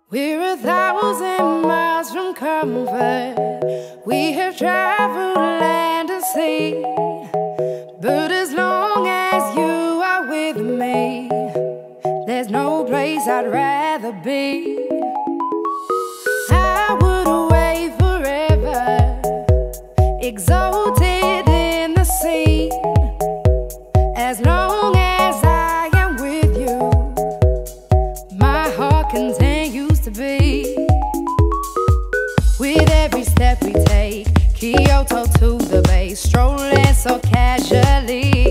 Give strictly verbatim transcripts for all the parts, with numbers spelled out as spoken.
We're a thousand miles from comfort. We have traveled land and sea. But as long as you are with me, there's no place I'd rather be. I would away forever, exalted in the sea. As long as I am with you, my heart continues to beat. With every step we take, Kyoto to the bay, strolling so casually.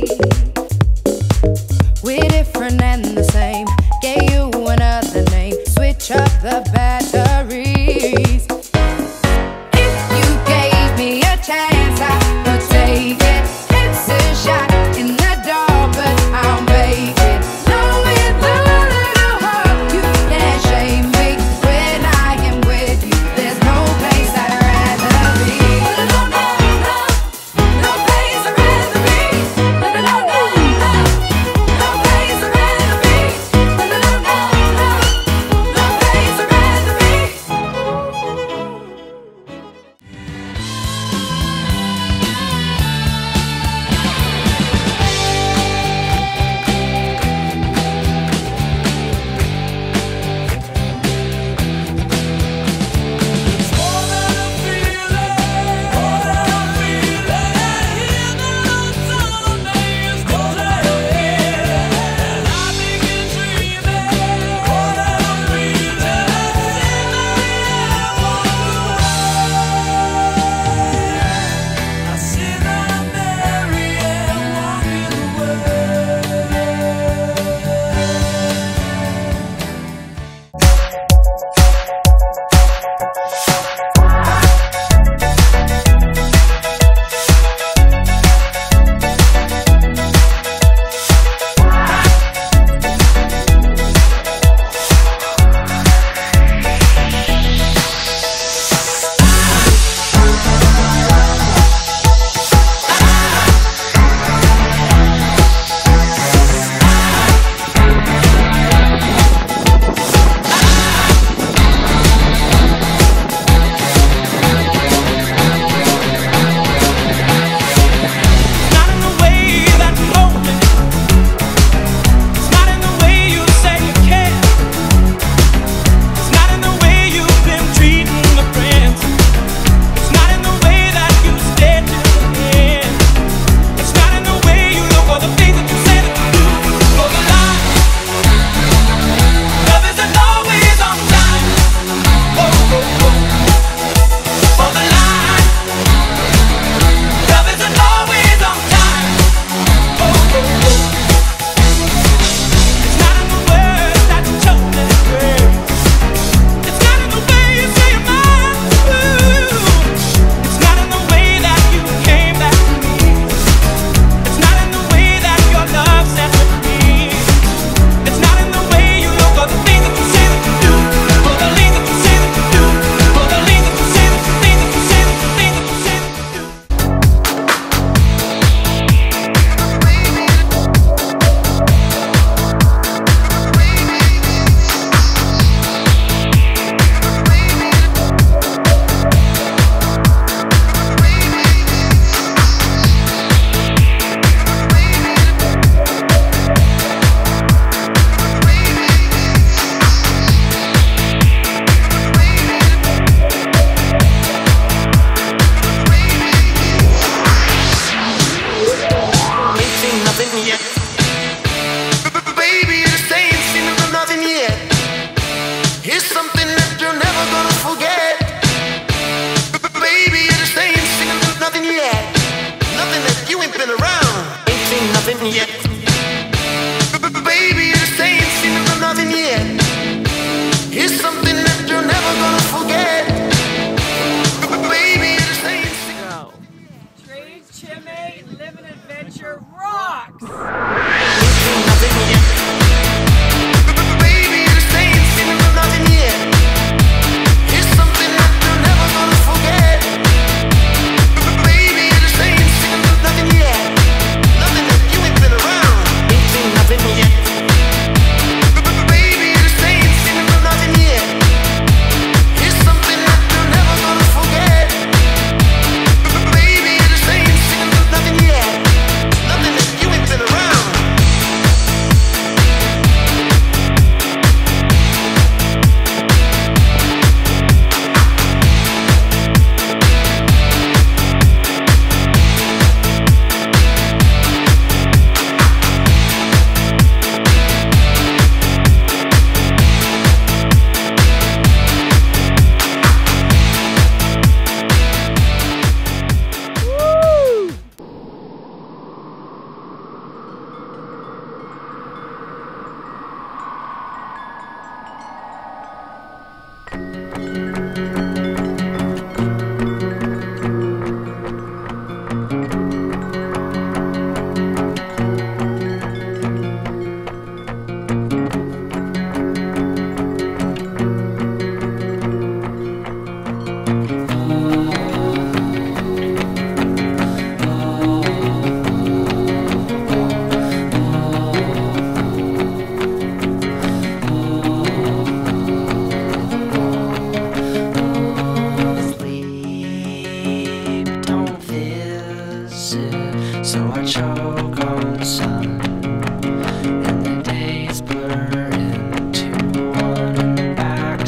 We're different and the same, gave you another name, switch up the batteries. If you gave me a chance, I would take it. It's a shot in the dark, but I'll make it. Know with a little hope you can't shame me. When I am with you, there's no place I'd rather be. No, no, no, no place I'd rather be. No, no, no.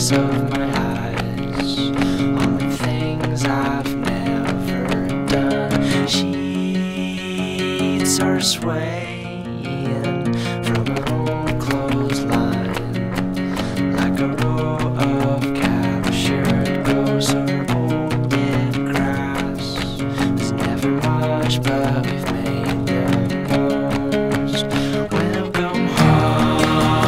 corners of my eyes on the things I've never done. Sheets are swaying from an old clothesline like a row of captured ghosts or old dead grass. There's never much, but we've made the most. Welcome home.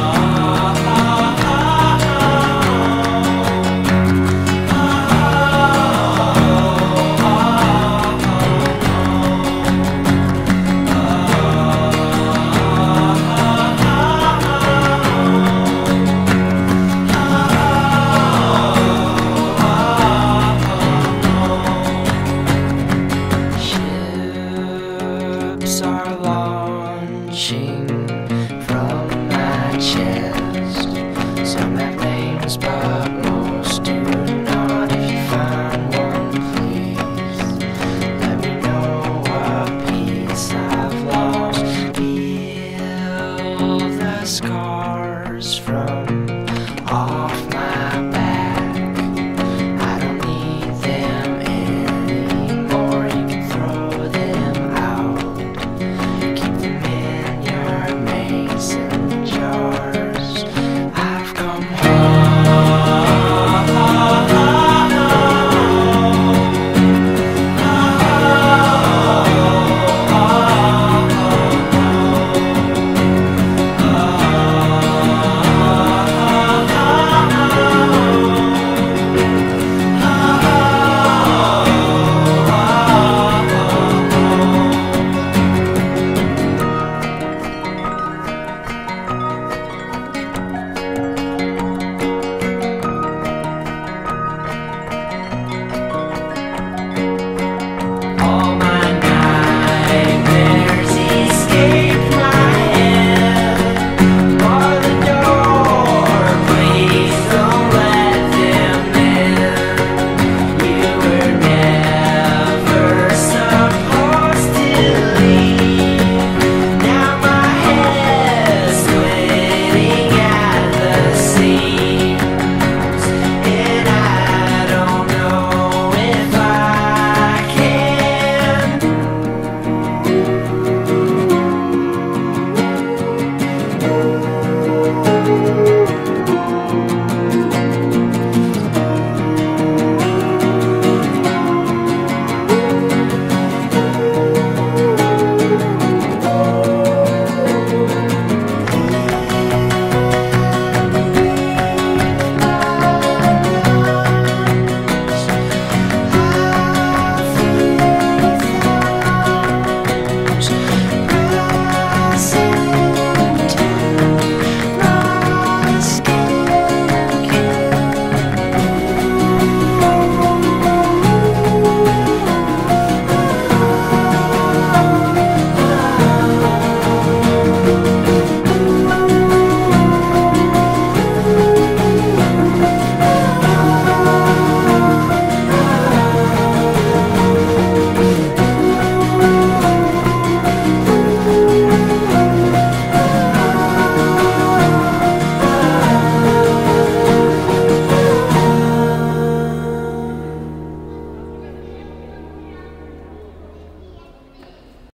Ships are launching from my chest. Some have names, but most do not. If you find one, please let me know what piece I've lost. Feel the scars from off my back. I don't need them anymore. You can throw them out. Keep them in your mason jars. I've come all my nightmares escape my head. Bar the door, please don't let them in. You were never supposed to leave. Now my head's splitting at the seams.